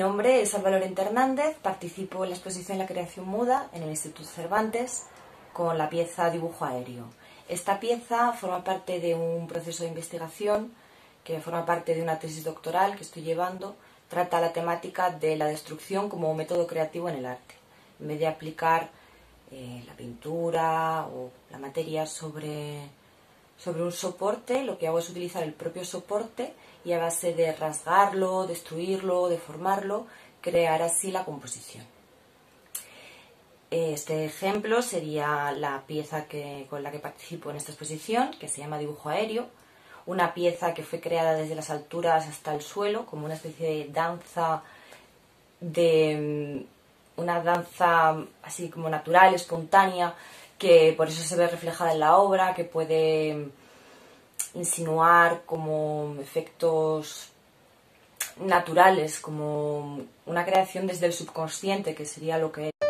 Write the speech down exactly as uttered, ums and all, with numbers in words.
nombre es Alba Lorente Hernández, participo en la exposición La creación muda en el Instituto Cervantes con la pieza Dibujo aéreo. Esta pieza forma parte de un proceso de investigación que forma parte de una tesis doctoral que estoy llevando. Trata la temática de la destrucción como método creativo en el arte. En vez de aplicar eh, la pintura o la materia sobre, sobre un soporte, lo que hago es utilizar el propio soporte y a base de rasgarlo, destruirlo, deformarlo, crear así la composición. Este ejemplo sería la pieza que, con la que participo en esta exposición, que se llama Dibujo aéreo, una pieza que fue creada desde las alturas hasta el suelo, como una especie de danza, de una danza así como natural, espontánea, que por eso se ve reflejada en la obra, que puede insinuar como efectos naturales, como una creación desde el subconsciente, que sería lo que